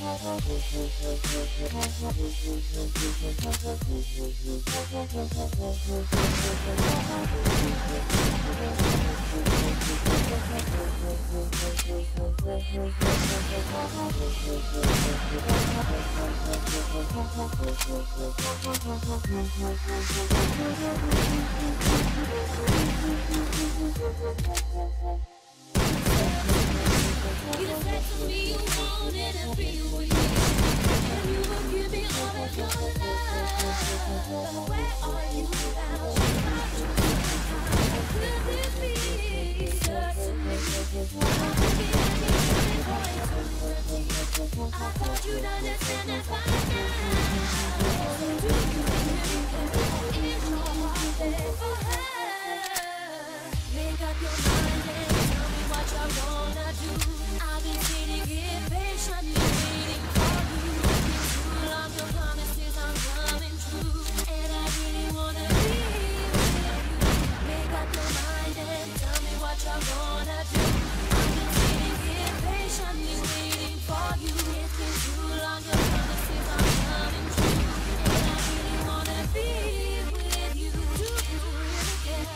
You said to me you wanted to be with me, and you would give me all of your love. Where are you now? How could this be? Certainly, I'm looking at me for eternity. I thought you'd understand that by now. Do you really care? Is your heart there for her? Make up your mind and tell me what you're gonna do. I've been sitting here patiently waiting for you. Too long your promises aren't coming true, and I really wanna be with you. Make up your mind and tell me what you're gonna do. I've been sitting here patiently waiting for you. It's been too long your promises aren't coming true, and I really wanna be with you. Do you really care?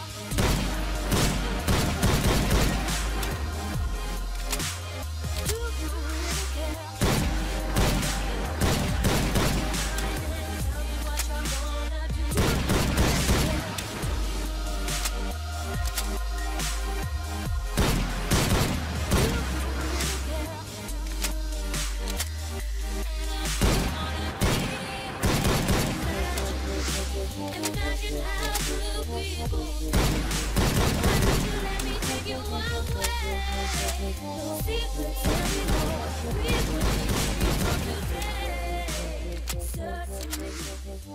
Do you really care? Tell me what you're gonna do. Imagine how good we both be. Why don't you let me take you away? No secrets anymore. We would be free from today. Certainly.